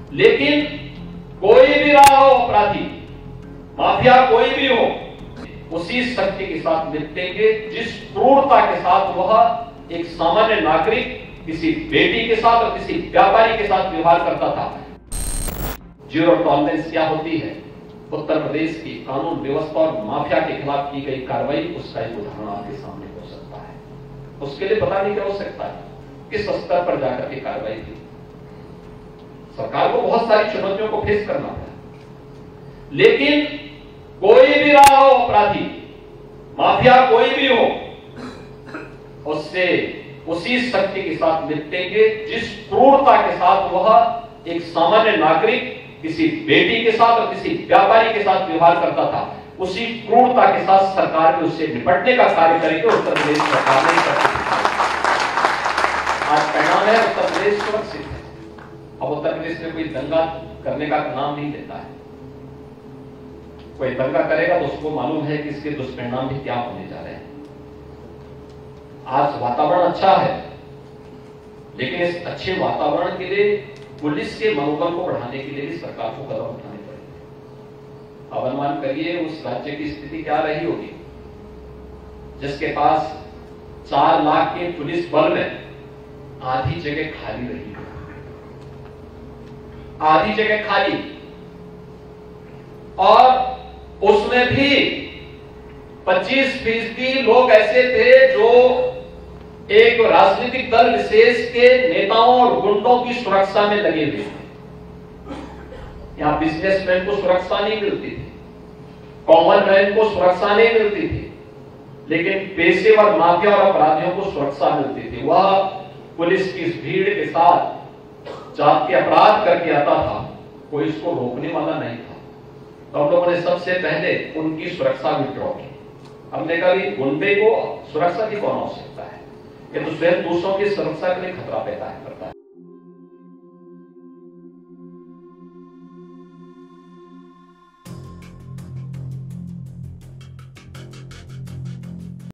लेकिन कोई भी रहा हो अपराधी, माफिया कोई भी हो, उसी शक्ति के साथ निपटेंगे जिस क्रूरता के साथ वह एक सामान्य नागरिक किसी बेटी के साथ और किसी व्यापारी के साथ व्यवहार करता था। जीरो टॉलरेंस क्या होती है? उत्तर प्रदेश की कानून व्यवस्था और माफिया के खिलाफ की गई कार्रवाई उसका एक उदाहरण आपके सामने हो सकता है। उसके लिए पता नहीं क्या हो सकता है, किस स्तर पर जाकर के कार्रवाई की। सरकार को बहुत सारी चुनौतियों को फेस करना है, लेकिन कोई भी रहा हो अपराधी, माफिया कोई भी हो, उससे उसी शक्ति के साथ निपटेंगे जिस क्रूरता के साथ वह एक सामान्य नागरिक किसी बेटी के साथ और किसी व्यापारी के साथ व्यवहार करता था। उसी क्रूरता के साथ सरकार भी उससे निपटने का कार्य करेगी। उत्तर प्रदेश सरकार नहीं कर सकती। आज परिणाम है, उत्तर प्रदेश सुरक्षित है। अब उत्तर प्रदेश में कोई दंगा करने का नाम नहीं लेता है। कोई दंगा करेगा तो उसको मालूम है कि इसके दुष्परिणाम भी क्या होने जा रहे हैं। आज वातावरण अच्छा है, लेकिन इस अच्छे वातावरण के लिए पुलिस के मनोबल को बढ़ाने के लिए भी सरकार को कदम उठाने पड़ेंगे। अब अनुमान करिए उस राज्य की स्थिति क्या रही होगी जिसके पास 4 लाख के पुलिस बल में आधी जगह खाली रही है, आधी जगह खाली, और उसमें भी 25% लोग ऐसे थे जो एक राजनीतिक दल विशेष के नेताओं और गुंडों की सुरक्षा में लगे हुए थे। यहां बिजनेसमैन को सुरक्षा नहीं मिलती थी, कॉमन मैन को सुरक्षा नहीं मिलती थी, लेकिन पेशेवर माफिया और अपराधियों को सुरक्षा मिलती थी। वह पुलिस की भीड़ के साथ जाति अपराध करके आता था, कोई इसको रोकने वाला नहीं था। तो हम लोगों ने सबसे पहले उनकी सुरक्षा विड्रॉ की। हमने कहा कि गुंडे को सुरक्षा की कौन आवश्यकता है? ये तो स्वयं दूसरों की सुरक्षा के लिए खतरा पैदा करता है।